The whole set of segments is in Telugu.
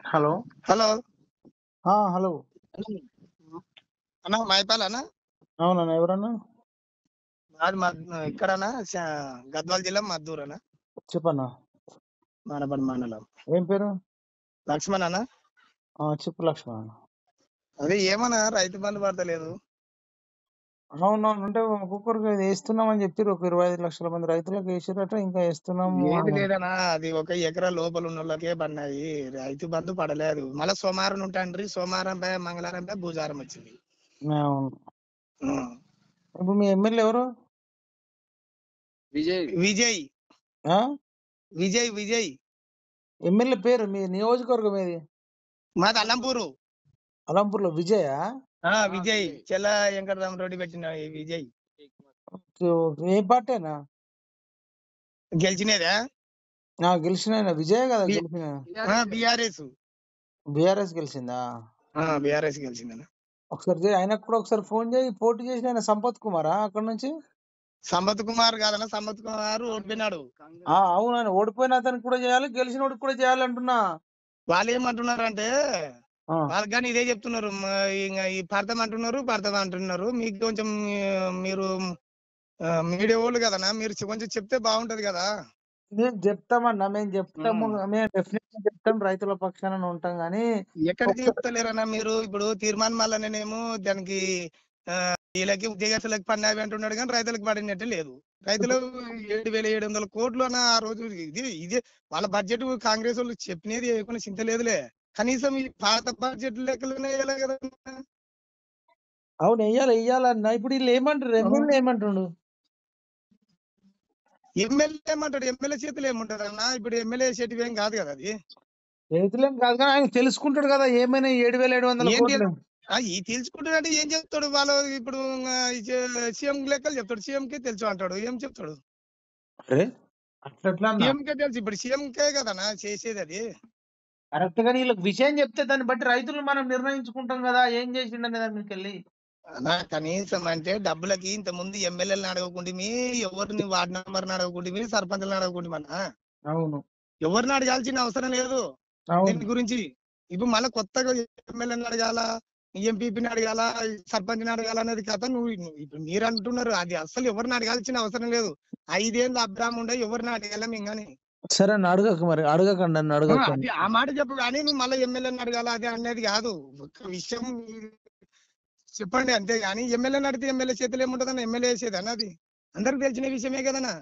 హలో. Hello hello. అన్న మైపాలనా? అవునన్నా, ఎవరన్నా? అది ఇక్కడనా గద్వాల జిల్లా మద్దూరనా? చెప్పన్నా. మానపడి మండలం. ఏం పేరు? లక్ష్మణ్ అన్న. చెప్పు లక్ష్మణ్. అదే ఏమన్నా రైతు బంధు పడతలేదు. అవునవును, అంటే ఒక్కొక్కరికి వేస్తున్నామని చెప్పారు. ఒక 25 లక్షల మంది రైతులకు వేసారట, ఇంకా వేస్తున్నాము. ఏది లేదనా, అది 1 ఎకరా లోపల ఉన్న వాళ్ళకే పడినాయి. రైతు బంధు పడలేదు. మళ్ళీ సోమవారం ఉంటాండ్రి, సోమవారం పై మంగళవారం పై బుధవారం వచ్చింది. అవును. ఇప్పుడు మీ ఎమ్మెల్యే ఎవరు? విజయ్ విజయ్ విజయ్ విజయ్ ఎమ్మెల్యే పేరు? మీ నియోజకవర్గం ఏది? మాది అల్లంపూరు. అలంపూర్లో విజయ? విజయ్ చెల్ల వెంకటరామరెడ్డి పెట్టిన విజయ్. ఏ పార్టీనా గెలిచినదా? గెలిచిన విజయ్ కదా గెలిచిన? బిఆర్ఎస్. బీఆర్ఎస్ గెలిచిందా? బిఆర్ఎస్ గెలిచిందన్న. ఒకసారి ఆయనకు కూడా ఒకసారి ఫోన్ చేయి. పోటీ చేసిన ఆయన సంపత్ కుమారా అక్కడ నుంచి? సంపత్ కుమార్ కాదన్న, సంపత్ కుమార్ ఓడిపోయినాడు. అవును, ఆయన ఓడిపోయిన అతనికి కూడా చేయాలి, గెలిచినోడికి కూడా చేయాలి అంటున్నా. వాళ్ళు ఏమంటున్నారు అంటే, వాళ్ళకి కానీ ఇదే చెప్తున్నారు, ఈ పడతాం అంటున్నారు. మీకు కొంచెం మీరు మీడియా వాళ్ళు కదన్నా, మీరు కొంచెం చెప్తే బాగుంటది కదా. మేము చెప్తామన్నా, మేము చెప్తాము, మేము డెఫినెట్ చెప్తాం, రైతుల పక్షాన ఉంటాం. కానీ ఎక్కడ చెప్తలేరన్నా మీరు? ఇప్పుడు తీర్మానం వల్లనేమో దానికి వీళ్ళకి ఉద్యోగస్తులకు పడినవి అంటున్నాడు, కానీ రైతులకు పడినట్టే లేదు. రైతులు 7,700 కోట్లు అన్న ఆ రోజు. ఇదే వాళ్ళ బడ్జెట్ కాంగ్రెస్ వాళ్ళు చెప్పినది ఏమైనా చింత లేదులే. కనీసం ఈ పాత బడ్జెట్ లెక్కలనే వేయాలి కదా. అవును, వెయ్యాలన్నా. ఇప్పుడు వీళ్ళు ఏమంటారు? ఎమ్మెల్యే ఏమంటుండు? ఎమ్మెల్యే ఏమంటాడు? ఎమ్మెల్యే చేతులు ఏముంటది అన్న? ఇప్పుడు ఎమ్మెల్యే చేతివి ఏం కాదు కదా అది. చేతులేం కాదు, కానీ ఆయన తెలుసుకుంటాడు కదా ఏమైనా 7,700 కోట్లు. ఈ తెలుసుకుంటాడంటే ఏం చెప్తాడు? వాళ్ళు ఇప్పుడు సీఎం లెక్కలు చెప్తాడు. సీఎం కే తెలుసు అంటాడు. ఏం చెప్తాడు? సీఎం కే తెలుసు. ఇప్పుడు సీఎం కే కదనా చేసేది అది. కరెక్ట్ గా వీళ్ళకి విషయం చెప్తే దాన్ని బట్టి రైతులు మనం నిర్ణయించుకుంటాం కదా ఏం చేసిండనే దాని మీదకి వెళ్ళి. కనీసం అంటే డబ్బులకి ఇంత ముందు ఎమ్మెల్యేలను అడగకుండామి, ఎవరిని వార్డు మెంబర్ని అడగకుండామి, సర్పంచ్లను అడగకుండామన్నా. అవును, ఎవరిని అడగాల్సిన అవసరం లేదు దీని గురించి. ఇప్పుడు మళ్ళీ కొత్తగా ఎమ్మెల్యేని అడగాల, ఎంపీపీని అడగాల, సర్పంచ్ని అడగాల అనేది కథ. ఇప్పుడు మీరు అంటున్నారు, అది అసలు ఎవరిని అడగాల్సిన అవసరం లేదు. 5 ఏళ్ళు అబ్రాహం ఉండే ఎవరిని అడగాల మేము కానీ. సరే అన్న, అడగక మరి అడగకండి అన్న, అడగకండి. ఆ మాట చెప్పు, కానీ నువ్వు మళ్ళీ ఎమ్మెల్యేని అడగాల అది అనేది కాదు. ఒక విషయం చెప్పండి అంతే. కానీ ఎమ్మెల్యేని అడిగితే ఎమ్మెల్యే చేతులు ఏముంటదన్న? ఎమ్మెల్యే చేసేది అన్నది అందరికి తెలిసిన విషయమే కదనా.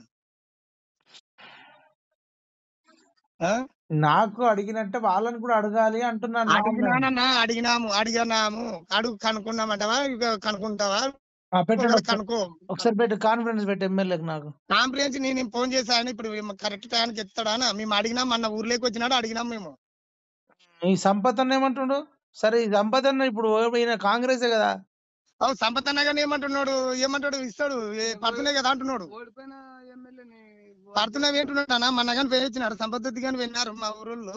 నాకు అడిగినట్టే వాళ్ళని కూడా అడగాలి అంటున్నాను. అడిగినాము కనుక్కున్నామంటావా? కనుక్కుంటావా? కనుక్కో. ఒకసారి పెట్టి కాన్ఫరెన్స్ పెట్టి ఎమ్మెల్యేకి. నాకు కాన్ఫరెన్స్ నేను ఫోన్ చేశాను. ఇప్పుడు కరెక్ట్ టైంకి ఎత్తాడా? మేము అడిగినాం, మన ఊర్లోకి వచ్చినాడు, అడిగినాం మేము. ఈ సంపత్ అన్న ఏమంటుండు? సరే, ఈ సంపత్ అన్న ఇప్పుడు ఈయన కాంగ్రెసే కదా. సంపత్ అన్న కానీ ఏమంటున్నాడు? ఇస్తాడు, పడుతున్నాయి కదా అంటున్నాడు. పడుతున్నాయి ఏంటున్నాడు అన్న? మన కానీ వేయించినారు, సంపత్ కానీ విన్నారు మా ఊరులో.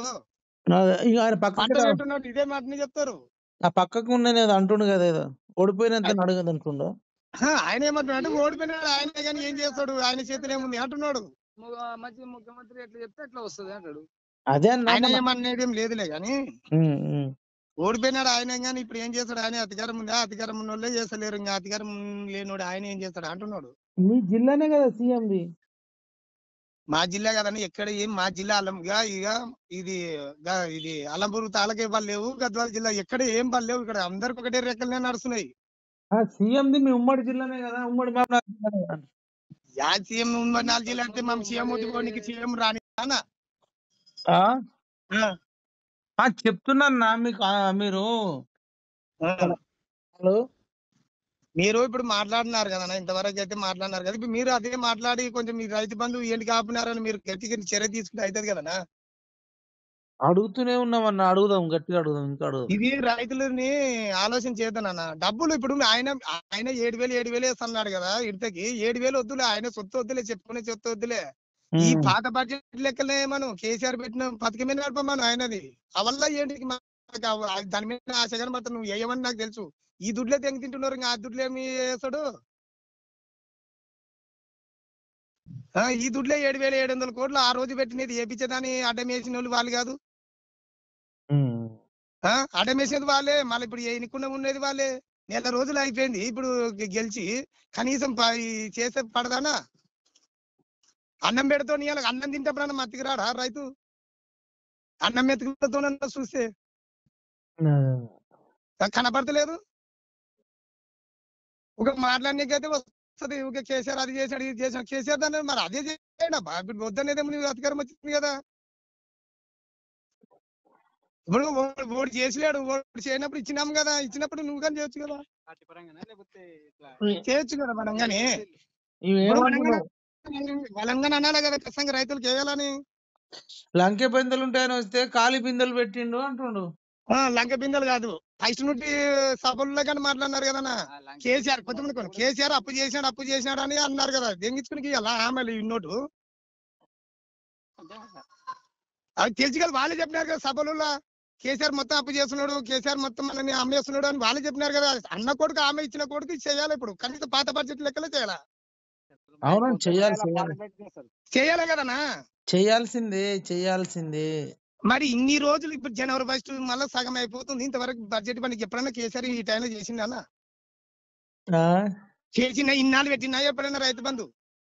ఇదే మాటని చెప్తారు. ఆ పక్కకు ఉన్న అంటుండు కదా, ఏదో ఓడిపోయినంత అడగదు అంటుండు. ఆయన ఏమంటున్నాడు? ఓడిపోయినాడు ఆయన, కానీ ఏం చేస్తాడు? ఆయన చేతులు ఏముంది అంటున్నాడు. ముఖ్యమంత్రి ఎట్లా చెప్తే ఎట్లా వస్తుంది అంటాడు. అదే ఆయన ఏమనేది ఏం లేదులే కానీ ఓడిపోయినాడు ఆయన, కానీ ఇప్పుడు ఏం చేస్తాడు? ఆయన అధికారం ఉందా? అధికారం ఉన్న వాళ్ళే చేస్తలేరు, ఇంకా అధికారం లేనోడు ఆయన ఏం చేస్తాడు అంటున్నాడు. మీ జిల్లానే కదా సీఎంది? మా జిల్లా కదని ఎక్కడ ఏం, మా జిల్లా అలంగా ఇది అలంపూర్ తాలూకా పని లేవు, గద్వాల జిల్లా ఎక్కడ ఏం పని లేవు. ఇక్కడ అందరికి ఒకటే రెక్కలనే నడుస్తున్నాయి. సీఎంది మీ ఉమ్మడి జిల్లానే కదా? ఉమ్మడి సీఎం ఉమ్మడి 4 జిల్లా అంటే మా సీఎం ఒత్తుకోనికి సీఎం రాని చెప్తున్నా మీకు. మీరు హలో, మీరు ఇప్పుడు మాట్లాడినారు కదా, ఇంతవరకు అయితే మాట్లాడినారు కదా. ఇప్పుడు మీరు అదే మాట్లాడి కొంచెం మీ రైతు బంధు ఏంటి కాపునారని మీరు గట్టిగా చర్య తీసుకుంటే అవుతుంది కదా. అడుగుతూనే ఉన్నామన్నా, అడుగుదాం, గట్టిగా అడుగుదాం, ఇంకా అడుగుదాం. ఇది రైతులని ఆలోచన చేద్దానన్న. డబ్బులు ఇప్పుడు ఆయన 7,000 వేస్తున్నాడు కదా ఇడతకి. 7,000 వద్దులే, ఆయన సొత్తు వద్దులే, చెప్పుకునే సొత్తు వద్దులే. ఈ పాత బడ్జెట్ లెక్కలే మనం కేసీఆర్ పెట్టిన పథకమే నడపమను ఆయనది. అవల్ల ఏంటి దాని మీద ఆశ కనబడతా. నువ్వు వేయమని నాకు తెలుసు. ఈ దుడ్లే తెంగి తింటున్నారు, ఇంకా ఆ దుడ్లు ఏమి వేస్తాడు? ఈ దుడ్లే 7,700 కోట్లు ఆ రోజు పెట్టినది ఏపించేదాన్ని అడ్డం వేసిన వాళ్ళు కాదు. అడమేసేది వాళ్ళే, మళ్ళీ ఇప్పుడు ఎన్నికుండా ఉండేది వాళ్ళే. నెల రోజులు అయిపోయింది ఇప్పుడు గెలిచి, కనీసం చేసే పడదానా? అన్నం పెడతావు నీ అన్నం తింటప్పుడన్నా మత్తికి రాడా రైతు? అన్నం మెతుకులతో చూస్తే కనపడతలేదు. ఒక మాట్లాడనీకైతే వస్తుంది, ఒక కేసీఆర్ అది చేశాడు ఇది చేశాడు. కేసీఆర్ దాన్ని మరి అదే చేయండి అబ్బా, ఇప్పుడు వద్దనేదేమో నీకు అధికారం వచ్చింది కదా. ఇప్పుడు ఓటు చేసిలేడు, ఓటు చేయనప్పుడు ఇచ్చినాం కదా, ఇచ్చినప్పుడు నువ్వు కానీ చేయొచ్చు కదా, చేయొచ్చు కదా మనం కానీ. బలంగా అనాలి కదా ఖచ్చితంగా రైతులకు వేయాలని. లంకె బిందెలు ఉంటాయని వస్తే ఖాళీ బిందెలు పెట్టిండు అంటుండు. లంక బిందెలు కాదు, ఫస్ట్ నుండి సభల్లో కానీ మాట్లాడినారు కదా కేసీఆర్. కొంతమంది కేసీఆర్ అప్పు చేసినాడు అని అన్నారు కదా, దెంగించుకుని అలా ఆమె ఇన్నోటు అది తెలిసి కదా, వాళ్ళే చెప్పినారు కదా సభలలో. కేసీఆర్ మొత్తం అప్పు చేస్తున్నాడు, కేసీఆర్ మొత్తం మనని అమ్మేస్తున్నాడు అని వాళ్ళే చెప్పినారు కదా. అన్న కొడుకు ఆమె ఇచ్చిన కొడుకు చేయాలి, ఇప్పుడు కనీసం పాత బడ్జెట్ లెక్కలే చేయాలా. అవును, చేయాలి కదనా, చేయాల్సిందే. మరి ఇన్ని రోజులు ఇప్పుడు జనవరి 1 మళ్ళీ సగం అయిపోతుంది, ఇంతవరకు బడ్జెట్ పనికి ఎప్పుడైనా కేసీఆర్ ఈ టైంలో చేసిందా? చేసిన ఇన్నాళ్ళు పెట్టినా ఎప్పుడైనా రైతు బంధు?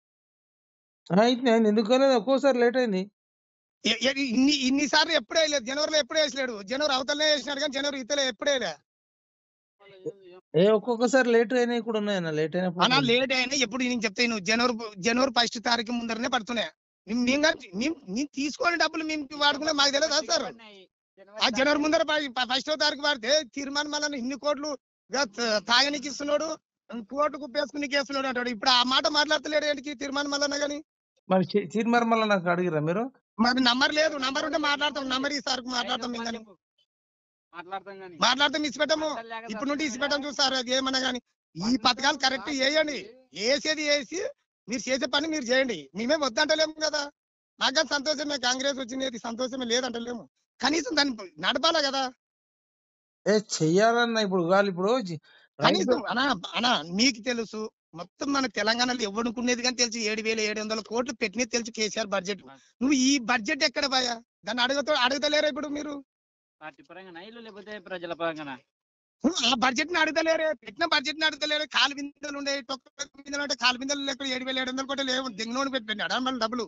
ఎందుకు ఒక్కోసారి లేట్ అయింది. ఇన్నిసార్లు ఎప్పుడే వేయలేదు, జనవరిలో ఎప్పుడే వేసలేడు. జనవరి అవతలనే వేసినాడు కానీ జనవరి ఇతలే ఎప్పుడే ఒక్కొక్కసారి లేట్ అయినాయి కూడా ఉన్నాయన్న. లేట్ అయినప్పుడు లేట్ అయినా ఎప్పుడు నేను చెప్తాను, జనవరి 1 తారీఖు ముందరనే పడుతున్నాయి. నేను తీసుకోని డబ్బులు మేము వాడుకున్నా మాకు తెలియదు సార్. ఆ జనవరి ముందర 1వ తారీఖు వాడితే తీర్మానం మళ్ళీ ఇన్ని కోట్లు తాగనికి ఇస్తున్నాడు, కోర్టు కుప్పేసుకుని వేస్తున్నాడు అంటాడు. ఇప్పుడు ఆ మాట మాట్లాడతలేడు ఏంటికి తీర్మానం మళ్ళా కానీ. మరి తీర్మానం మళ్ళీ నాకు అడిగిరా మీరు? మరి నంబర్ లేదు, నంబర్ ఉంటే మాట్లాడతాం, నంబర్ ఈ సార్ మాట్లాడతాం, మాట్లాడతాం ఇచ్చిపెట్టాము. ఇప్పుడు నుండి ఇచ్చిపెట్టాం చూస్తారు, అది ఏమన్నా కానీ ఈ పథకాలు కరెక్ట్ వేయండి, వేసేది వేసి మీరు చేసే పని మీరు చేయండి. మేమే వద్దంటలేము కదా, నాకు సంతోషమే, కాంగ్రెస్ వచ్చింది సంతోషమే లేదంటలేము, కనీసం దాన్ని నడపాలా కదా. చెయ్యాలన్నా ఇప్పుడు కనీసం అనా మీకు తెలుసు, మొత్తం మన తెలంగాణలో ఎవడుకునేది కానీ తెలుసు, 7,700 కోట్లు పెట్టినది తెలుసు కేసీఆర్ బడ్జెట్. నువ్వు ఈ బడ్జెట్ ఎక్కడ పోయా, దాన్ని అడుగుతలేరా ఇప్పుడు మీరు? ప్రజల పరంగా ఆ బడ్జెట్ ని అడుగుతలేరే, పెట్టిన బడ్జెట్ ని అడుగుతలేరు. కాలు బిందెలు ఉండే, బిందెలు అంటే కాలు బిందెలు లెక్క 7,700 కోట్లు లేవు, దింగనోని పెట్టాడు మళ్ళీ డబ్బులు.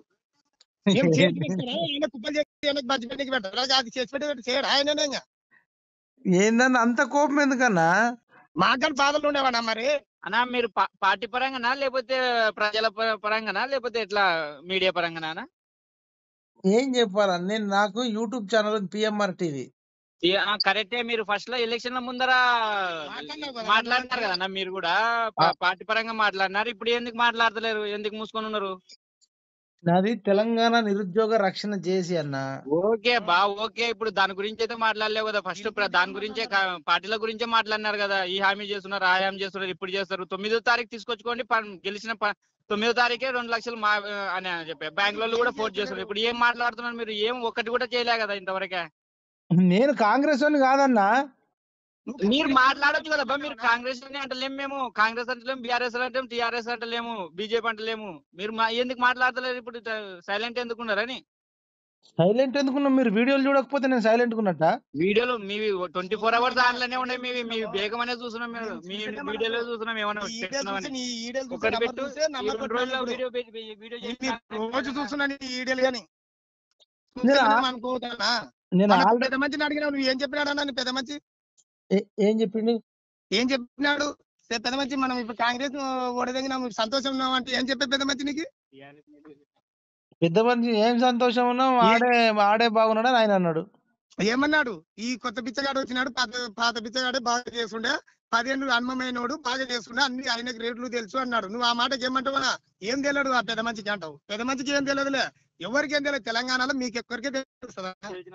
కుప్పలు చేసి బడ్జెట్ పెట్టారు, అది చేసి పెట్టి చేయడు ఆయననే. ఏందన్నా అంత కోపం ఎందుకన్నా? మాకు బాధలు ఉండేవాడా మరి? అన్నా మీరు పార్టీ పరంగానా లేకపోతే ప్రజల పరంగానా లేకపోతే ఎట్లా మీడియా పరంగానా? ఏం చెప్పాలన్నా, నేను నాకు యూట్యూబ్ ఛానల్ పిఎంఆర్ టీవీ. కరెక్టే, మీరు ఫస్ట్ లో ఎలక్షన్ ముందర మాట్లాడినారు కదన్నా, మీరు కూడా పార్టీ పరంగా మాట్లాడినారు. ఇప్పుడు ఎందుకు మాట్లాడతలేరు, ఎందుకు మూసుకొని ఉన్నారు? నాది తెలంగాణ నిరుద్యోగ రక్షణ చేసి అన్న. ఓకే ఓకే, ఇప్పుడు దాని గురించి అయితే మాట్లాడలేవు కదా. ఫస్ట్ దాని గురించే, పార్టీల గురించే మాట్లాడినారు కదా. ఈ హామీ చేస్తున్నారు, ఆ హామీ చేస్తున్నారు, ఇప్పుడు చేస్తారు. 9వ తారీఖు తీసుకొచ్చుకోండి, గెలిచిన 9వ తారీఖే 2 లక్షలు అని చెప్పి బెంగళూరు కూడా పోర్ట్ చేస్తున్నారు. ఇప్పుడు ఏం మాట్లాడుతున్నారు మీరు? ఏం ఒక్కటి కూడా చేయలే కదా ఇంతవరకే. నేను కాంగ్రెస్ అని కాదన్నా, మీరు మాట్లాడొచ్చు కదా. మీరు కాంగ్రెస్ అని అంటలేము, మేము కాంగ్రెస్ అంటలేము, బీఆర్ఎస్ అంటాం, టీఆర్ఎస్ అంటలేము, బీజేపీ అంటలేము. మీరు ఎందుకు మాట్లాడతలేరు ఇప్పుడు? సైలెంట్ ఎందుకున్నారని? సైలెంట్ ఎందుకున్నా? మీరు వీడియోలు చూడకపోతే నేను సైలెంట్ ఉన్నట్ట? వీడియోలు మీవి 24 hours దాంట్లోనే ఉన్నాయి. మీ బేగం అనేది చూస్తున్నాం, మేము మీ వీడియోలో చూస్తున్నాం. ఏమన్నా ఒకటి పెట్టు, రోజు చూస్తున్నాను ఈ వీడియోలు కానీ. పెద్ద మంచిని అడిగినావు, నువ్వు ఏం చెప్పినాడన్నా? పెద్ద మంచి ఏం చెప్పినాడు? పెద్ద మంచి మనం ఇప్పుడు కాంగ్రెస్ ఓడదగినాము, సంతోషం ఉన్నాం అంటే ఏం చెప్పే పెద్ద మంచి నీకు? పెద్ద మంచి ఏం సంతోషం ఉన్నాం, ఆడే బాగున్నాడు ఆయన అన్నాడు. ఏమన్నాడు? ఈ కొత్త బిచ్చగాడు వచ్చినాడు, పాత బిచ్చగాడే బాగా చేస్తుండే, 10 ఏళ్ళు అనుభవమైనోడు బాగా చేస్తుండే, అన్ని ఆయనకు రేట్లు తెలుసు అన్నాడు. నువ్వు ఆ మాటకి ఏమంటావా? ఏం తెలియదు ఆ పెద్ద మంచికి అంటావు. పెద్ద మంచికి ఏం తెలియదులే, ఎవరికి ఏం తెలియదు. తెలంగాణలో మీకు ఎక్కడికే తెలుస్తుందా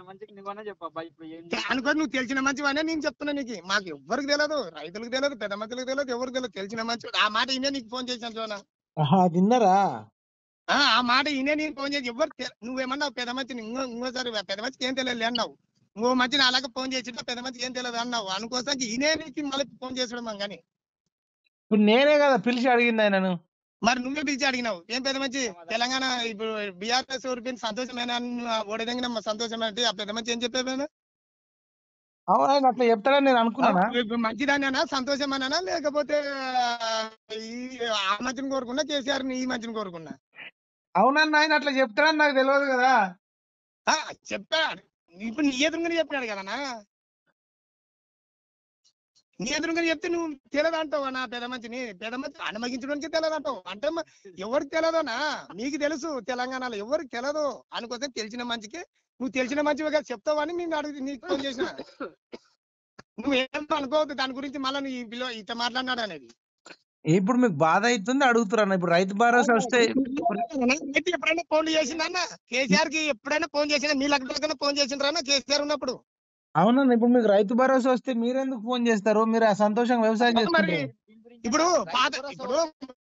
అనుకో. నువ్వు తెలిసిన మంచివనే నేను చెప్తున్నా నీకు. మాకు ఎవరికి తెలియదు, రైతులకు తెలియదు, పెద్ద మంచులకు తెలియదు, ఎవరికి తెలియదు. తెలిసిన మంచి ఆ మాట ఇనే నీకు ఫోన్ చేశాను చూనా. తిన్నారా? ఆ మాట ఇనే నేను ఫోన్ చేసి ఎవరు నువ్వేమన్నావు? పెద్ద మంచిని ఇంకోసారి పెద్ద మంచికి ఏం తెలియదు అన్నావు. ఇంకో మంచిని అలాగే ఫోన్ చేసి పెద్ద మంచికి ఏం తెలియదు అన్నావు. అనుకోసానికి ఇనే నీకు మళ్ళీ ఫోన్ చేసడం కానీ. ఇప్పుడు నేనే కదా పిలిచి అడిగింది ఆయనను. మరి నువ్వే పిలిచి అడిగినావు. ఏం పెద్ద మంచి తెలంగాణ ఇప్పుడు బీఆర్ఎస్ ఓడిపోయిన సంతోషమేనా? ఓడదగిన సంతోషమే అంటే ఆ పెద్ద మంచి ఏం చెప్పేవేనా? అవును, ఆయన అట్లా చెప్తాడని నేను అనుకున్నానా? మంచిదానేనా సంతోషమేనా లేకపోతే ఈ ఆ మంచిని కోరుకున్నా కేసీఆర్ ఈ మంచిని కోరుకున్నా? అవునన్నా, ఆయన అట్లా చెప్తాడని నాకు తెలియదు కదా. చెప్పా ఇప్పుడు నీ ఎదురుగానే చెప్పినాడు కదా నీ ఎదురుగానే చెప్తే నువ్వు తెలదంటావు నా పెద్ద మంచిని అనుమగించడానికి తెలదంటావు అంటే ఎవరికి తెలదోనా? నీకు తెలుసు తెలంగాణలో ఎవరికి తెలదు అనుకోసం తెలిసిన మంచికి నువ్వు తెలిసిన మంచిగా చెప్తావని నేను అడుగు నీకు ఫోన్ చేసిన. నువ్వేం అనుకోవద్దు దాని గురించి మళ్ళీ నీ పిల్ల ఇట్లా మాట్లాడినాడు అనేది. ఇప్పుడు మీకు బాధ అవుతుంది అడుగుతున్నా. ఇప్పుడు రైతు భరోసా వస్తే రైతు ఎప్పుడైనా ఫోన్ చేసిందన్న కేసీఆర్ కి ఎప్పుడైనా ఫోన్ చేసిందా? మీ లెక్క ఫోన్ చేసిండ్రా కేసీఆర్ ఉన్నప్పుడు? అవునన్నా, ఇప్పుడు మీకు రైతు భరోసా వస్తే మీరెందుకు ఫోన్ చేస్తారు? మీరు ఆ సంతోషంగా వ్యవసాయం మరి చేసుకుంటారు. ఇప్పుడు ఇప్పుడు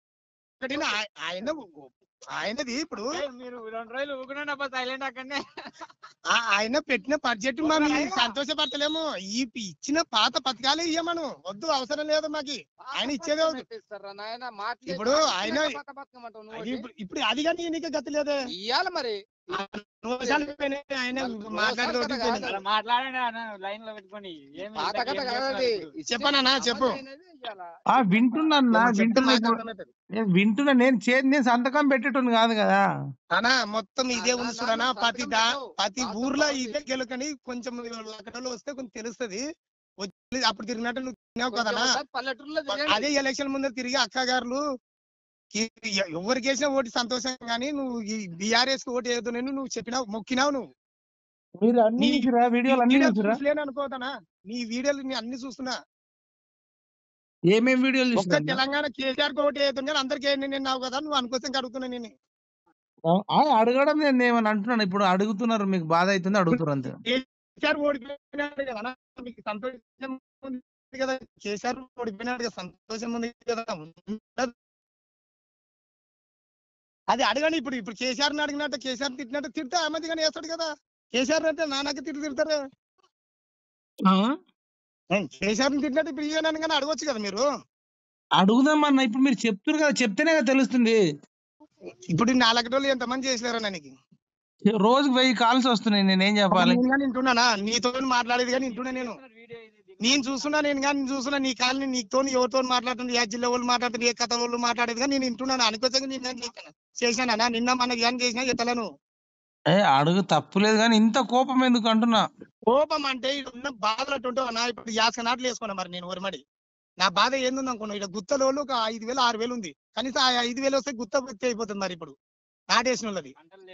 ఆయనది ఇప్పుడు మీరు 2 రోజులు ఊకునండి అబ్బా సైలెంట్ అక్కడనే. ఆయన పెట్టిన బడ్జెట్ మనం సంతోషపడతలేము. ఈ ఇచ్చిన పాత పథకాలే ఇయ్యమను వద్దు, అవసరం లేదు మాకి. ఆయన ఇచ్చేదే ఇప్పుడు ఆయన ఇప్పుడు అది కానీ నీకే గతి లేదే ఇయ్యాలి మరి. ఆయన మాట్లాడండి లైన్ లో పెట్టుకొని చెప్పనా చెప్పు. వింటున్నా వింటున్నా నేను సంతకం పెట్టేటోని కాదు కదా అనా. మొత్తం ఇదే ఉంది చూడనా, ప్రతి ఊర్లో ఇదే గెలుకని కొంచెం లక్కడలో వస్తే కొంచెం తెలుస్తుంది. అప్పుడు తిరిగినట్టు నువ్వు తిన్నావు కదనా. అదే ఎలక్షన్ ముందు తిరిగి అక్కగారులు ఎవరికి వేసినా ఓటు సంతోషం కానీ నువ్వు ఈ బీఆర్ఎస్ కి ఓటు వేయద్దు నువ్వు చెప్పినావు, మొక్కినావు. నువ్వు మీరు అన్ని వీడియోలు అన్ని చూసలేను అనుకోతానా? నీ వీడియోలు నీ అన్ని చూస్తున్నా. ఏమేమి వీడియోలు ఒక్క తెలంగాణ కేసీఆర్ కి ఓటు వేయద్దు కానీ అందరికీ నిన్నావు కదా, నువ్వు అనుకోసం అడుగుతున్నా నేను. అడగడం నేను ఏమని అంటున్నాను. ఇప్పుడు అడుగుతున్నారు, మీకు బాధ అవుతుంది అడుగుతున్నారు అంతే. కేసీఆర్ ఓడిపోయినాడు కదా, మీకు సంతోషం ఉంది కదా. కేసీఆర్ ఓడిపోయినాడు కదా, సంతోషం ఉంది కదా. అది అడగండి. ఇప్పుడు కేసీఆర్ ని అడిగినట్టు కేసీఆర్ తిట్టినట్టు తిడితే ఆ మంది కానీ వేస్తాడు కదా. కేసీఆర్ అంటే నాన్నకి తిడతారు. కేసీఆర్ ని తిట్టినట్టు ఇప్పుడు ఇయ్యనని కానీ అడగొచ్చు కదా మీరు. అడుగుదామన్నా, ఇప్పుడు మీరు చెప్తున్నారు కదా, చెప్తేనే కదా తెలుస్తుంది. ఇప్పుడు 4 రోజులు ఎంతమంది చేసినారా నీకు? రోజుకి 1000 కాల్స్ వస్తున్నాయి. నేనేం చెప్పాలి? వింటున్నానా? నీతో మాట్లాడేది కానీ వింటున్నా నేను చూస్తున్నా నీ కాల్ని నీతో ఎవరితో మాట్లాడుతుంది, ఏ జిల్లా వాళ్ళు మాట్లాడుతుంది, ఏ కథ వాళ్ళు మాట్లాడేది కానీ నేను వింటున్నాను. అనుకోసంగా చేశానా? నిన్న మనకి ఏం చేసినా ఎత్తలను. అడుగు తప్పులేదు కానీ ఇంత కోపం ఎందుకు అంటున్నా? కోపం అంటే ఇక్కడ బాధలు అట్టుంటావు నా. ఇప్పుడు 50 నాట్లు వేసుకున్నా మరి నేను ఒరమడి. నా బాధ ఏంది అనుకున్నా, ఇక్కడ గుత్తలో ఒక 5000 6000 ఉంది. కనీసం ఆ 5000 వస్తే గుత్త అయిపోతుంది. మరి ఇప్పుడు నాటేసిన వాళ్ళది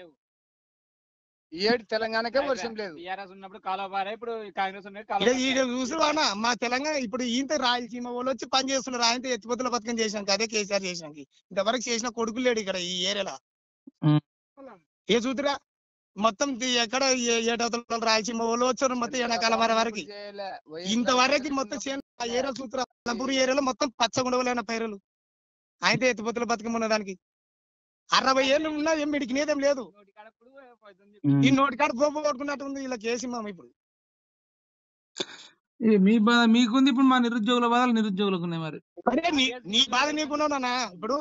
తెలంగాణకే వర్షం లేదు. ఉన్నప్పుడు కాలువ, ఇప్పుడు కాంగ్రెస్ చూసువానా మా తెలంగాణ. ఇప్పుడు ఈయంత రాయలసీమ వాళ్ళు వచ్చి పని చేస్తున్నారు. ఆయనతో ఎత్తిపోతుల పథకం చేసినాక అదే కేసీఆర్ చేసినాక ఇంతవరకు చేసిన కొడుకు లేడు ఇక్కడ ఈ ఏరియాలో. ఏ చూతురా మొత్తం ఎక్కడ ఏటవుతున్న రాయలసీమ వాళ్ళు వచ్చారు మొత్తం ఎండాకాలం వరకు. ఇంతవరకు మొత్తం ఏరియా చూతురా, అలంపూర్ ఏరియాలో మొత్తం పచ్చగుండవలేన పైరులు. ఆయనతో ఎత్తిపోతుల పథకం ఉన్నదానికి 60 ఏళ్ళు ఉన్నా ఏం మిడికినేదేం లేదు. ఈ నోటికాడ గోపు కొట్టుకున్నట్టు ఉంది ఇలా కేసి మామ. ఇప్పుడు మీ బాధ మీకుంది, ఇప్పుడు మా నిరుద్యోగుల బాధలు నిరుద్యోగులకు ఉన్నాయి. మరి అరే నీ బాధ నీకున్నానా? ఇప్పుడు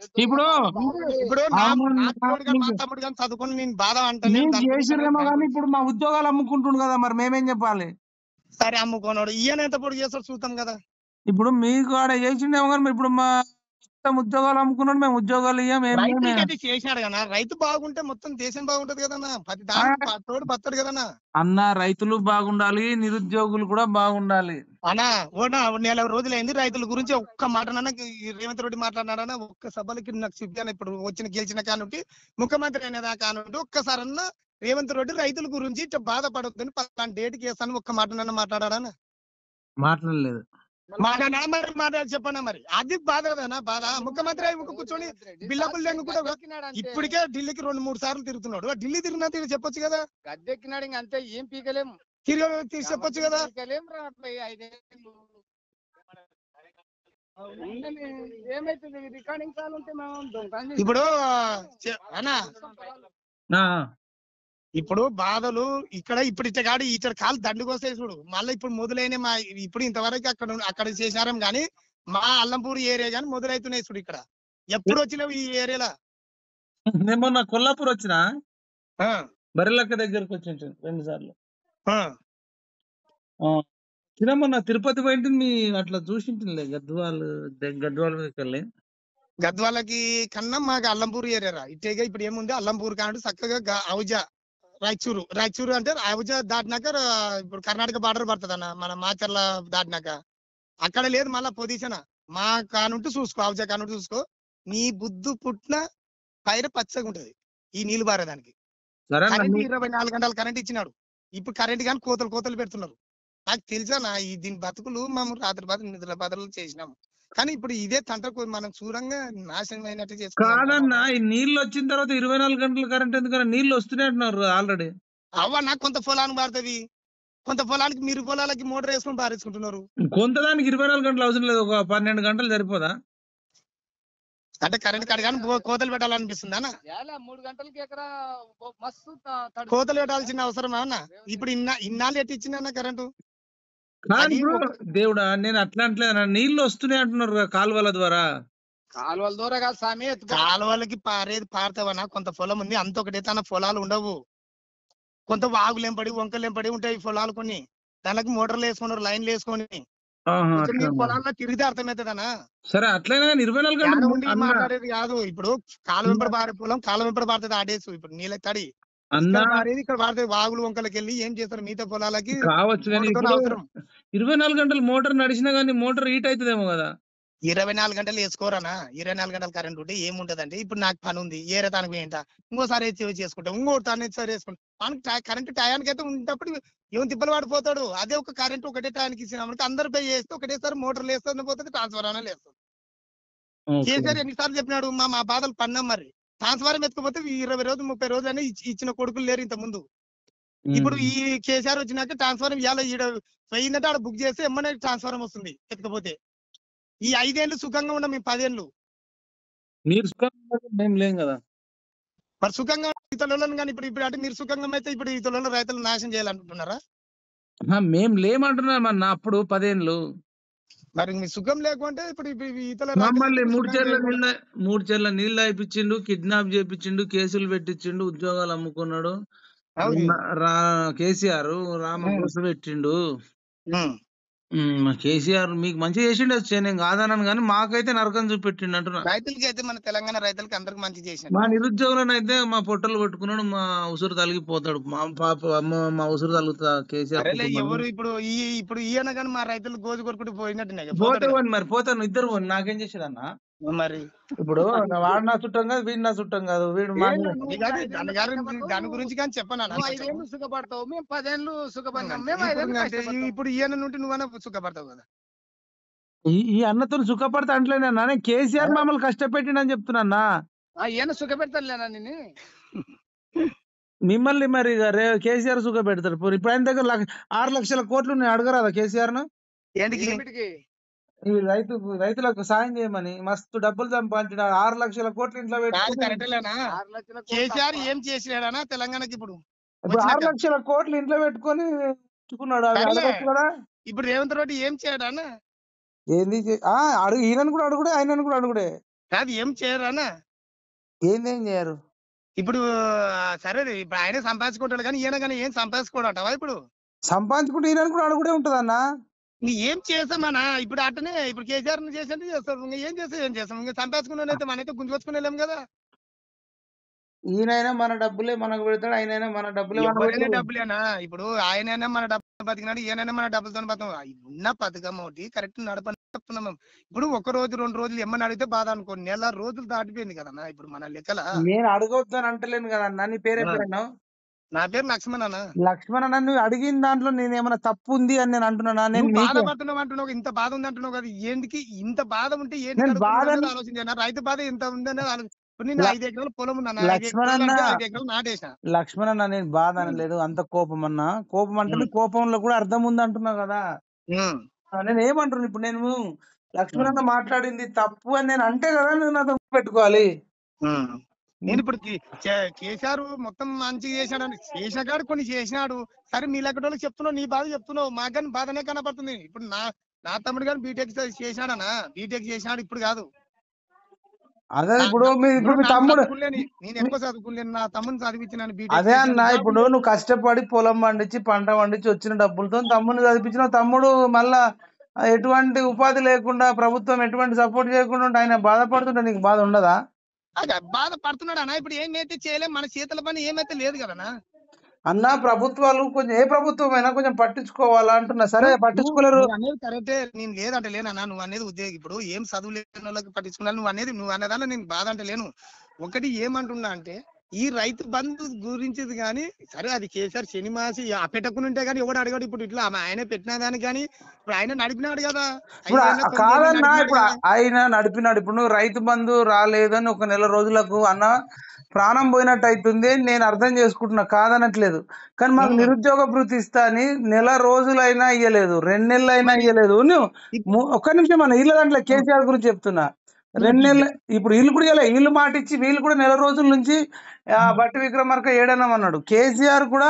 తమ్ముడు కానీ చదువుకుని నేను బాధ అంటే చేసిరేమో కానీ ఇప్పుడు మా ఉద్యోగాలు అమ్ముకుంటుండు కదా, మరి మేమేం చెప్పాలి? సరే అమ్ముకున్నాడు, ఈయన ఎంత పొడి చేస్తాడు చూద్దాం కదా. ఇప్పుడు మీకు ఆడ చేసిండేమో కానీ ఇప్పుడు మా ఉద్యోగాలు అమ్ముకున్నాడు, మేము ఉద్యోగాలు చేసినాడు కదా. రైతు బాగుంటే మొత్తం దేశం బాగుంటది కదన్నా. తోడు బతాడు కదన్నా. అన్న రైతులు బాగుండాలి, నిరుద్యోగులు కూడా బాగుండాలి అన్నా. నెల రోజులైంది రైతుల గురించి ఒక్క మాటనన్నా రేవంత్ రెడ్డి మాట్లాడినాడన్నా ఒక్క సభలకి నాకు చెప్పాను. ఇప్పుడు గెలిచిన కానుంటి ముఖ్యమంత్రి అయినదా కానుంటి ఒక్కసారన్నా రేవంత్ రెడ్డి రైతుల గురించి ఇట్లా బాధపడొద్దని పలానా డేట్కి వేస్తాను ఒక్క మాటనన్నా మాట్లాడాడన్నా? మాట్లాడలేదు. మాట్లాడాడా? మరి మాట్లాడి చెప్పన్నా. మరి అది బాధ కదనా బాధ. ముఖ్యమంత్రి అయి కూర్చొని బిల్లబుల్ కూడా ఇప్పటికే ఢిల్లీకి 2-3 సార్లు తిరుగుతున్నాడు. ఢిల్లీ తిరిగినా చెప్పొచ్చు కదా. గద్దెక్కినాడు ఇంక అంతే, ఏం పీకలేము. తిరిగి చెప్పొచ్చు కదా. ఇప్పుడు అన్నా ఇప్పుడు బాధలు ఇక్కడ ఇట్లా ఇతర కాలు దండుకు వస్తాయి చూడు. మళ్ళీ ఇప్పుడు మొదలైన మా ఇప్పుడు ఇంతవరకు అక్కడ చేసినారేం గానీ మా అల్లంపూర్ ఏరియా గానీ మొదలవుతున్నాయి చూడు. ఇక్కడ ఎప్పుడు వచ్చినావు ఈ ఏరియాలో? నేను మొన్న కొల్లాపూర్ వచ్చిన బరిలక్క దగ్గరకు వచ్చి 2 సార్లు. మొన్న తిరుపతి పోయింటి మీ అట్లా చూసింటిలే గద్వాల వెళ్ళి గద్వాలకి కన్నా మాకు అల్లంపూర్ ఏరియా ఇట్టేగా ఇప్పుడు ఏముంది అల్లంపూర్ కాబట్టి చక్కగా అవుజా రాయచూరు అంటే అవుజా దాటినాక ఇప్పుడు కర్ణాటక బార్డర్ పడుతుంది అన్న మన మాచర్ల దాటినాక అక్కడ లేదు మళ్ళా పొజిషన్ మా కానుంటూ చూసుకో అవుజా కానుంటూ చూసుకో నీ బుద్ధు పుట్టిన పైన పచ్చగా ఉంటది ఈ నీళ్లు బారేదానికి సరే కరెంట్ 24 గంటలు కరెంట్ ఇచ్చినాడు ఇప్పుడు కరెంట్ కానీ కోతలు పెడుతున్నారు నాకు తెలుసా దీని బతుకులు మేము రాత్రి నిద్ర బదులు చేసినాము కానీ ఇప్పుడు ఇదే తంటకు మనం చూడంగా నాశనం అయినట్టు కాదన్నా ఈ నీళ్లు వచ్చిన తర్వాత 24 గంటల కరెంట్ ఎందుకన్నా నీళ్లు వస్తూనే అంటున్నారు ఆల్రెడీ అవ్వ నాకు కొంత పొలానికి పారుతుంది కొంత పొలానికి మీరు పొలాలకి మోటార్ వేసుకొని పారేసుకుంటున్నారు కొంత దానికి 24 గంటలు అవసరం లేదు ఒక 12 గంటలు సరిపోదా అంటే కరెంట్ కాడ కానీ కోతలు పెట్టాలనిపిస్తుంది అన్న 3 గంటలకి ఎక్కడ మస్తు కోతలు పెట్టాల్సిన అవసరం అన్న ఇప్పుడు ఇన్నాళ్ళు ఎట్టి ఇచ్చిందన్న కరెంటు దేవుడా నేను అట్లా అంటలేదు నీళ్లు వస్తున్నాయి అంటున్నారు కాలువల ద్వారా కాలువల ద్వారా కాదు స్వామి కాలువలకి పారుతావన్నా కొంత పొలం ఉంది అంత ఒకటే తన పొలాలు ఉండవు కొంత వాగులేంపడి వంకలేంపడి ఉంటాయి పొలాలు కొన్ని దానికి మోటార్లు వేసుకున్నారు లైన్లు వేసుకొని పొలాల్లో తిరిగితే అర్థమవుతుందనా సరే అట్లనే 24 గంటలు మాట్లాడేది కాదు ఇప్పుడు కాలం వెంపడి పారే పొలం కాలం వెంపడి పారుతుంది ఆడేసు ఇప్పుడు నీళ్ళ తడి పారేది ఇక్కడ పారుతుంది వాగులు వంకలకి వెళ్ళి ఏం చేస్తారు మిగతా పొలాలకి కావచ్చు కానీ 24 గంటలు మోటార్ నడిచినా కానీ మోటార్ హీట్ అవుతుందేమో కదా 24 గంటలు వేసుకోరానా 24 గంటలు కరెంట్ ఉంటే ఏముంటదంటే ఇప్పుడు నాకు పని ఉంది ఏరే తానికి ఏంటా ఇంకోసారి చేసుకుంటాం ఇంకోటి తాను వేసుకుంటాం మనకి కరెంట్ టయానికి అయితే ఉన్నప్పుడు ఏం తిప్పలు పడిపోతాడు అదే ఒక కరెంట్ ఒకటే టయానికి ఇచ్చినామంటే అందరు పే చేస్తే ఒకటేసారి మోటార్లు వేస్తుంది పోతుంది ట్రాన్స్ఫర్ అనే లేస్తుంది కేసీఆర్ ఎన్నిసార్లు చెప్పినాడు మా బాధలు పన్నాం మరి ట్రాన్స్ఫారం ఎత్తుకపోతే 20 రోజులు 30 రోజులు అని ఇచ్చిన కొడుకులు లేరు ఇంత ముందు ఇప్పుడు ఈ కేసీఆర్ వచ్చినాక ట్రాన్స్ఫారం ఇవాళ పోయిందంటే ఆడ బుక్ చేస్తే ఎమ్మనే ట్రాన్స్ఫారం వస్తుంది ఎత్తుకపోతే ఈ 5 ఏళ్ళు సుఖంగా ఉన్నాం మేము 10 ఏళ్ళు మీరు మేము లేం కదా మరి సుఖంగా ఇతరులను కానీ ఇప్పుడు అంటే మీరు సుఖంగా అయితే ఇప్పుడు ఇతరులను రైతులు నాశనం చేయాలనుకుంటున్నారా మేము లేమంటున్నాం అన్న అప్పుడు 10 ఏళ్ళు మరి మీ సుఖం లేకుంటే ఇప్పుడు ఇతర మమ్మల్ని 3 చెర్ల నీళ్ళు అయిపించిండు కిడ్నాప్ చేపించిండు కేసులు పెట్టించిండు ఉద్యోగాలు అమ్ముకున్నాడు కేసీఆర్ రామకోసం పెట్టిండు కేసీఆర్ మీకు మంచి చేసిండు నేను కాదన్నాను కానీ మాకైతే నరకం చూపెట్టిండు అంటున్నా రైతులకి అయితే మన తెలంగాణ రైతులకి అందరికి మంచి చేసిండు మా నిరుద్యోగులను అయితే మా పొట్టలు పట్టుకున్నాడు మా ఉసురు తలిగిపోతాడు మా పాప మా ఉసురు తలుగుతా కేసీఆర్ ఎవరు ఇప్పుడు ఈయన కానీ మా రైతులు గోజు కొరుకుంటూ పోయినట్టు పోతాను మరి పోతాను ఇద్దరు పోను నాకేం చేసాడు అన్న మరి ఇప్పుడు వాడు నా చుట్టం కాదు వీడు నా చుట్టం కాదు వీడు దాని గురించి కానీ చెప్పను సుఖపడతావు మేము 10 ఏళ్ళు సుఖపడినాం ఇప్పుడు ఈయన నుండి నువ్వన్నా సుఖపడతావు కదా ఈ అన్నతో సుఖపడతా అంటలేనా నేను కేసీఆర్ మమ్మల్ని కష్టపెట్టిండని చెప్తున్నా ఈయన సుఖపెడతానులేనా నేను మిమ్మల్ని మరి కేసీఆర్ సుఖ పెడతారు ఇప్పుడు ఆయన దగ్గర 6 లక్షల కోట్లు ఉన్నాయి అడగరాదా కేసీఆర్ ను రైతులకు సాయం చేయమని మస్తు డబ్బులు సంపాదించిన 6 లక్షల కోట్లు ఇంట్లో కేసీఆర్ ఏం చేసినాడనా తెలంగాణకి ఇప్పుడు 6 లక్షల కోట్లు ఇంట్లో పెట్టుకొని ఇప్పుడు రేవంత్ రెడ్డి ఏం చేయడానా ఏంది అడుగు ఈయనను కూడా అడుగుడే ఆయనను కూడా అడుగుడే కాదు ఏం చేయరానా ఏం చేయరు ఇప్పుడు సరే ఇప్పుడు ఆయన సంపాదించుకుంటాడు కానీ ఈయన కానీ ఏం సంపాదించుకోడటవా ఇప్పుడు సంపాదించుకుంటే ఈయన కూడా అడుగుడే ఉంటది అన్న ఏం చేసామన్నా ఇప్పుడు అట్టనే ఇప్పుడు కేసీఆర్ చేసినట్టు చేస్తారు ఏం చేస్తాం ఇంకా సంపాదించుకున్నైతే మనైతే గుంజుకొచ్చుకుని వెళ్ళాం కదా ఈయనైనా మన డబ్బులే మనకు పెడతాడు ఆయనైనా మన డబ్బులే డబ్బులేనా ఇప్పుడు ఆయనైనా మన డబ్బులు బతికినాడు ఈయనైనా మన డబ్బులతో బతుకు ఉన్న పథకం ఒకటి కరెక్ట్ నడపని చెప్తున్నాం మేము ఇప్పుడు 1 రోజు 2 రోజులు ఎమ్మని అడిగితే బాధ అనుకో నెల రోజులు దాటిపోయింది కదన్నా ఇప్పుడు మన లెక్కల నేను అడగొద్దని అంటలేను కదన్నా నీ పేరు ఎప్పుడన్నా నా పేరు లక్ష్మణ్ అన్న లక్ష్మణ్ అన్న నువ్వు అడిగిన దాంట్లో నేను ఏమైనా తప్పు ఉంది అని నేను అంటున్నా నేను బాధపడుతున్నావు అంటున్నావు ఇంత బాధ ఉంది అంటున్నావు కదా ఏంటికి ఇంత బాధ ఉంటే ఏంటి ఆలోచించాను రైతు బాధ ఎంత ఉందని నేను 5 ఎకరాల పొలం ఉన్నా లక్ష్మణ్ అన్న నేను బాధ అనలేదు అంత కోపం అన్నా కోపం అంటే కోపంలో కూడా అర్థం ఉంది అంటున్నా కదా నేను ఏమంటున్నా ఇప్పుడు నేను లక్ష్మణ్ అన్న మాట్లాడింది తప్పు అని నేను అంటే కదా నేను నాతో పెట్టుకోవాలి నేను ఇప్పుడు కేసీఆర్ మొత్తం మంచిగా చేసినాడు చేసిన కాడు కొన్ని చేసినాడు సరే మీ లెక్కటోళ్ళకి చెప్తున్నావు నీ బాధ చెప్తున్నావు మాకు కానీ బాధనే కనపడుతుంది ఇప్పుడు నా తమ్ముడు కానీ బీటెక్ చేసినాడనా బీటెక్ చేసినాడు ఇప్పుడు కాదు అదే ఇప్పుడు ఇప్పుడు మీ నన్ను తమ్ముడు చదువుకోలేని, నేను ఎక్కువ చదువుకోలేను, నా తమ్ముని చదివించినాను బీటెక్ అదే అన్న, చేశాను, జాబ్ ఇప్పుడు నువ్వు కష్టపడి పొలం పండించి పంట పండించి వచ్చిన డబ్బులతో తమ్ముడిని చదివించిన తమ్ముడు మళ్ళా ఎటువంటి ఉపాధి లేకుండా ప్రభుత్వం ఎటువంటి సపోర్ట్ చేయకుండా ఉంటే ఆయన బాధపడుతుంటే నీకు బాధ ఉండదా? బాధ పడుతున్నాడు అన్న. ఇప్పుడు ఏమైతే చేయలేం, మన చేతుల పని ఏమైతే లేదు కదనా అన్న. ప్రభుత్వాలు కొంచెం, ఏ ప్రభుత్వం అయినా కొంచెం పట్టించుకోవాలా అంటున్నా. సరే పట్టించుకోలేరు. నువ్వు అనేది కరెక్టే, నేను లేదంటే లేనన్నా. నువ్వు అనేది ఉద్యోగి, ఇప్పుడు ఏం చదువు లేని వాళ్ళకి పట్టించుకున్నా, నువ్వు అనేదాన్ని నేను బాధ అంటే లేను. ఒకటి ఏమంటున్నా అంటే, ఈ రైతు బంధు గురించి కానీ, సరే అది కేసీఆర్ శనిమాసి పెట్టకుంటే కానీ ఎవడు అడగాడు. ఇప్పుడు ఇట్లా ఆయన పెట్టిన దానికి కానీ ఇప్పుడు ఆయన నడిపినాడు కదా. ఇప్పుడు కాదన్నా, ఇప్పుడు ఆయన నడిపినాడు. ఇప్పుడు నువ్వు రైతు బంధు రాలేదని ఒక నెల రోజులకు అన్న ప్రాణం పోయినట్టు అవుతుంది. నేను అర్థం చేసుకుంటున్నా, కాదనట్లేదు. కానీ మాకు నిరుద్యోగ భృతి ఇస్తా అని నెల రోజులైనా ఇయ్యలేదు, 2 నెలలు అయినా ఇయ్యలేదు. నువ్వు ఒక్క నిమిషం అన్న, వీళ్ళ దాంట్లో కేసీఆర్ గురించి చెప్తున్నా. 2 నెలలు ఇప్పుడు వీళ్ళు కూడా ఇవ్వలే, వీళ్ళు మాట ఇచ్చి వీళ్ళు కూడా నెల రోజుల నుంచి బట్టి విక్రమార్క ఏడనమన్నాడు. కేసీఆర్ కూడా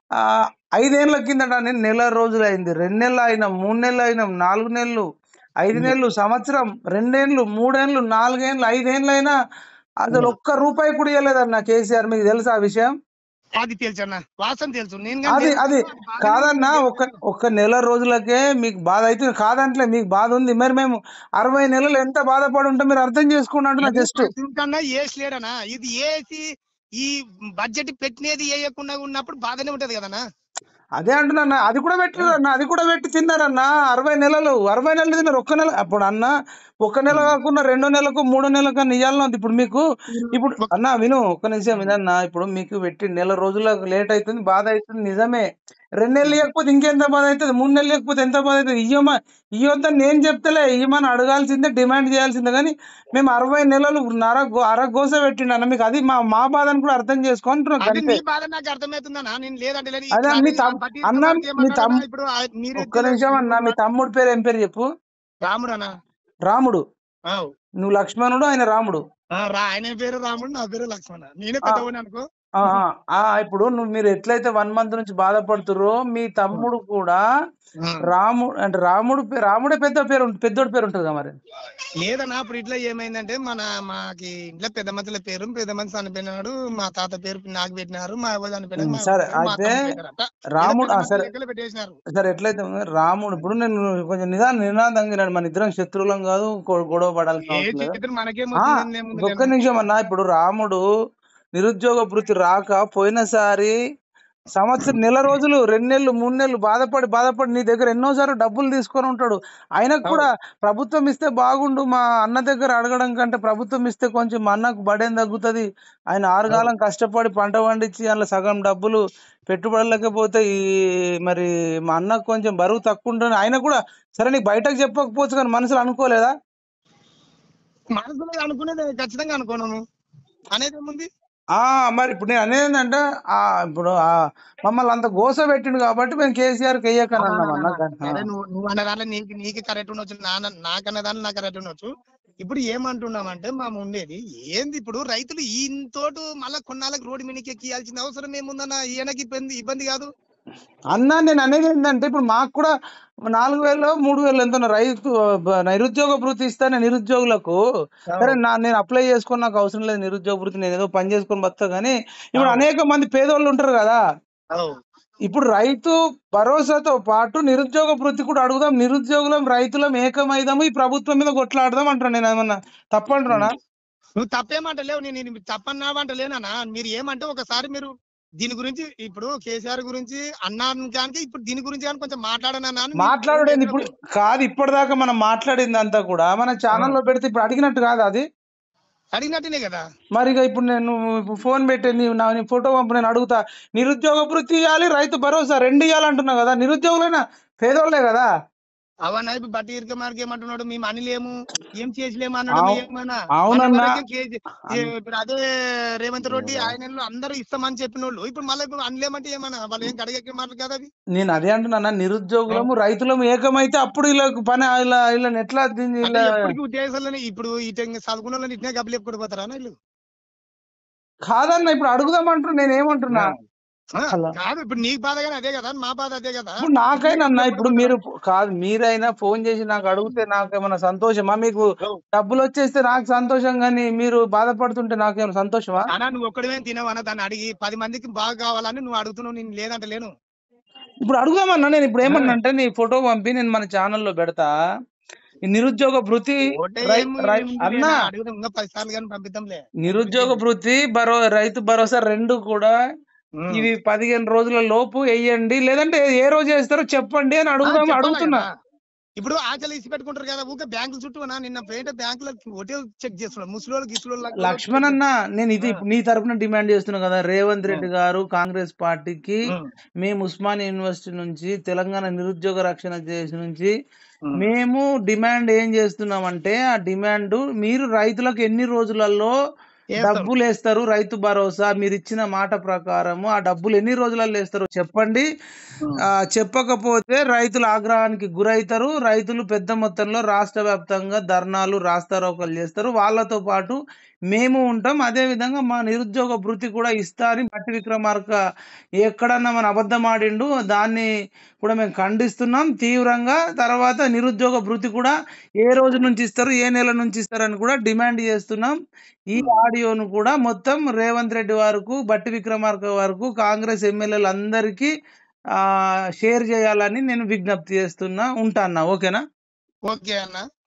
5 ఏళ్ల కిందట నేను నెల రోజులు అయింది, 2 నెలలు అయినా, 3 నెలలు అయినా, 4 నెలలు, 5 నెలలు, సంవత్సరం, 2 ఏళ్ళు, 3 ఏళ్ళు, 4 ఏళ్ళు, 5 ఏళ్ళు అయినా అసలు ఒక్క రూపాయి కూడా ఇవ్వలేదన్న కేసీఆర్. మీకు తెలుసా ఆ విషయం? అది తెలుసు అన్న, వాస్తవం తెలుసు. నేను అది కాదన్నా, ఒక్క నెల రోజులకే మీకు బాధ అవుతుంది కాదంటే, మీకు బాధ ఉంది. మరి మేము 60 నెలలు ఎంత బాధపడి ఉంటే మీరు అర్థం చేసుకోండి అంటున్నా. జస్ట్ ఏసలేడనా, ఇది ఏసి ఈ బడ్జెట్ పెట్టినది వేయకుండా ఉన్నప్పుడు బాధనే ఉంటది కదనా. అదే అంటున్నా, అది కూడా పెట్టారన్న, అది కూడా పెట్టి తిన్నారన్న. 60 నెలలు తిన్నారు. ఒక్క నెల అప్పుడు అన్న, ఒక్క నెల కాకుండా 2 నెలలకు 3 నెలలకు అన్న ఇయ్యాలన్నా. ఇప్పుడు మీకు ఇప్పుడు అన్న విను, ఒక్క నిమిషం ఇదన్నా. ఇప్పుడు మీకు పెట్టి నెల రోజులకు లేట్ అవుతుంది, బాధ అవుతుంది, నిజమే. 2 నెలలు ఇవ్వకపోతే ఇంకెంత బాధ అవుతుంది, 3 నెలలు ఇవ్వకపోతే ఎంత బాధ అవుతుంది. ఇవ్వద్దని నేను చెప్తలే, ఇవ్వమని అడగాల్సిందే, డిమాండ్ చేయాల్సిందే. కానీ మేము 60 నెలలు అరగోస పెట్టిండన్న. మీకు అది మా బాధను కూడా అర్థం చేసుకుంటున్నాం. ఒక్క నిమిషం అన్న, మీ తమ్ముడు పేరు ఏం పేరు చెప్పు? రాముడు అన్న. రాముడు. నువ్వు లక్ష్మణుడు, ఆయన రాముడు. ఆయన పేరు రాముడు, నా పేరు లక్ష్మణ. నేనే పెద్దవాడిని అనుకో. ఇప్పుడు మీరు ఎట్లయితే 1 మంత్ నుంచి బాధపడుతుర్రో, మీ తమ్ముడు కూడా రాముడే పెద్దోడి పేరు ఉంటుంది కదా. మరి లేదన్నా, అప్పుడు ఇట్లా ఏమైందంటే మాకి ఇంట్లో పెద్ద మందిల పేరు, పెద్ద మంది చనిపోయినాడు, మా తాత పేరు నాకు పెట్టినారు, మా అవ్వ చనిపోయినాడు. సరే అయితే రాముడు పెట్టేసినారు. సరే ఎట్లయితే రాముడు. ఇప్పుడు నేను కొంచెం నినాదంగా మన ఇద్దరం శత్రువులం కాదు, గొడవ పడాల్సిన అవసరం లేదు. ఒక్క నిమిషం అన్నా. ఇప్పుడు రాముడు నిరుద్యోగ భృతి రాక పోయినసారి సంవత్సరం, నెల రోజులు, 2 నెలలు, 3 నెలలు బాధపడి నీ దగ్గర ఎన్నోసార్లు డబ్బులు తీసుకొని ఉంటాడు. ఆయనకు కూడా ప్రభుత్వం ఇస్తే బాగుండు, మా అన్న దగ్గర అడగడం కంటే ప్రభుత్వం ఇస్తే కొంచెం మా అన్నకు బడేం తగ్గుతుంది. ఆయన 6 కాలం కష్టపడి పంట పండించి అందులో సగం డబ్బులు పెట్టుబడులకపోతే మరి మా అన్నకు కొంచెం బరువు తక్కువ ఉంటుంది. ఆయన కూడా సరే నీకు బయటకు చెప్పకపోవచ్చు, కానీ మనసులో అనుకోలేదా? మనసులో అనుకునేది ఖచ్చితంగా అనుకోను అనేది ఏముంది. మరి ఇప్పుడు నేను అనేది ఏంటంటే, ఇప్పుడు మమ్మల్ని అంత గోస పెట్టిండు కాబట్టి మేము కేసీఆర్ నువ్వు అనే దాంట్లో నీకు కరెక్ట్ ఉండొచ్చు, నాకనే దాంట్లో నాకు కరెక్ట్ ఉండొచ్చు. ఇప్పుడు ఏమంటున్నామంటే ఉండేది ఏంది, ఇప్పుడు రైతులు ఈయనతోటి మళ్ళా కొన్నాళ్ళకి రోడ్డు మీదకి ఎక్కియాల్సిన అవసరం ఏముందన్న. ఈయనకి ఇబ్బంది కాదు అన్నా. నేను అనేది ఏంటంటే, ఇప్పుడు మాకు కూడా 4,000 3,000 ఎంత రైతు నిరుద్యోగ భృతి ఇస్తాను నిరుద్యోగులకు. సరే నేను అప్లై చేసుకుని నాకు అవసరం లేదు నిరుద్యోగ భృతి, నేను ఏదో పని చేసుకొని బతా. కానీ ఇప్పుడు అనేక మంది పేదోళ్ళు ఉంటారు కదా. ఇప్పుడు రైతు భరోసాతో పాటు నిరుద్యోగ భృతి కూడా అడుగుదాం, నిరుద్యోగులం రైతులం ఏకమైదాము, ఈ ప్రభుత్వం మీద కొట్లాడదాం అంటున్నా. నేను ఏమన్నా తప్పంటున్నా? నువ్వు తప్పేమంటలేవు, నేను తప్పన్నావంటలేనా. మీరు ఏమంటే ఒకసారి మీరు దీని గురించి, ఇప్పుడు కేసీఆర్ గురించి అన్నాను కానీ ఇప్పుడు దీని గురించి కానీ కొంచెం మాట్లాడేది ఇప్పుడు కాదు. ఇప్పటిదాకా మనం మాట్లాడింది అంతా కూడా మన ఛానల్లో పెడితే ఇప్పుడు అడిగినట్టు కాదు, అది అడిగినట్టునే కదా. మరి ఇప్పుడు నేను ఫోన్ పెట్టి నీ ఫోటో పంపు, నేను అడుగుతా. నిరుద్యోగ భృతి ఇవ్వాలి, రైతు భరోసా 2 ఇవ్వాలంటున్నా కదా. నిరుద్యోగులైనా పేదోళ్లే కదా. అవన్నా ఇప్పుడు బట్టి ఇరుక మార్గం ఏమంటున్నాడు, మేము అనిలేము, ఏం చేసలేము అన్నాడు. ఇప్పుడు అదే రేవంత్ రెడ్డి ఆయన అందరూ ఇస్తామని చెప్పిన వాళ్ళు ఇప్పుడు మళ్ళీ ఇప్పుడు అనిలేమంటే ఏమన్నా వాళ్ళు ఏం కడిగే మాటలు కదా అవి. నేను అదే అంటున్నా, నిరుద్యోగులము రైతులము ఏకమైతే అప్పుడు ఇలా పని ఇలా ఎట్లా ఉద్దేశాలని ఇప్పుడు చదువుకున్న వాళ్ళని ఇట్నే గబ్బులు ఎప్పుడు పోతారా వీళ్ళు? కాదన్న, ఇప్పుడు అడుగుదామంటున్నా. నేను ఏమంటున్నా, కాదు ఇప్పుడు నీకు బాధ కానీ అదే కదా, మా బాధ అదే కదా. ఇప్పుడు నాకైనా అన్న, ఇప్పుడు మీరు కాదు, మీరైనా ఫోన్ చేసి నాకు అడిగితే నాకేమైనా సంతోషమా? మీకు డబ్బులు వచ్చేస్తే నాకు సంతోషం, కానీ మీరు బాధపడుతుంటే నాకేమైనా సంతోషమా? అన్నా నువ్వు ఒక్కడివే తినవన్నా, దాన్ని అడిగి 10 మందికి బాగా కావాలని నువ్వు అడుగుతున్నావు, నేను లేదంటే లేను. ఇప్పుడు అడుగుదామన్నా, నేను ఇప్పుడు ఏమన్నా అంటే నీ ఫోటో పంపి నేను మన ఛానల్లో పెడతా. ఈ నిరుద్యోగ భృతి అన్న, ఇంకా 10 సార్లు కానీ పంపిద్దాంలే. నిరుద్యోగ భృతి రైతు భరోసా 2 కూడా ఇవి 15 రోజుల లోపు వేయండి, లేదంటే ఏ రోజు వేస్తారో చెప్పండి అని అడుగుతున్నా. ఇప్పుడు ఆచలు ఇసి పెట్టుకుంటారు కదా ఊకే బ్యాంకుల చుట్టూ. నిన్న పేట బ్యాంకులో ఒకటే చెక్ చేస్తున్నాడు ముసలోళ్ళు గిసలోళ్ళు. లక్ష్మణ్ అన్న, నేను ఇది నీ తరపున డిమాండ్ చేస్తున్నా కదా, రేవంత్ రెడ్డి గారు కాంగ్రెస్ పార్టీకి మేము ఉస్మానియా యూనివర్సిటీ నుంచి తెలంగాణ నిరుద్యోగ రక్షణ చేసి నుంచి మేము డిమాండ్ ఏం చేస్తున్నామంటే, ఆ డిమాండ్ మీరు రైతులకు ఎన్ని రోజులలో డబ్బులు వేస్తారు, రైతు భరోసా మీరు ఇచ్చిన మాట ప్రకారము ఆ డబ్బులు ఎన్ని రోజులలో వేస్తారు చెప్పండి. చెప్పకపోతే రైతుల ఆగ్రహానికి గురైతారు. రైతులు పెద్ద మొత్తంలో రాష్ట్ర వ్యాప్తంగా ధర్నాలు రాస్తారోకలు చేస్తారు. వాళ్ళతో పాటు మేము ఉంటాం. అదే విధంగా మా నిరుద్యోగ భృతి కూడా ఇస్తా అని బట్టి విక్రమార్క ఎక్కడన్నా మన అబద్ధం ఆడిండు, దాన్ని కూడా మేము ఖండిస్తున్నాం తీవ్రంగా. తర్వాత నిరుద్యోగ భృతి కూడా ఏ రోజు నుంచి ఇస్తారు, ఏ నెల నుంచి ఇస్తారని కూడా డిమాండ్ చేస్తున్నాం. ఈ ఆడియోను కూడా మొత్తం రేవంత్ రెడ్డి వరకు, బట్టి విక్రమార్క వరకు, కాంగ్రెస్ ఎమ్మెల్యేలు అందరికీ షేర్ చేయాలని నేను విజ్ఞప్తి చేస్తున్నా. ఉంటా అన్న, ఓకేనా? ఓకే అన్న.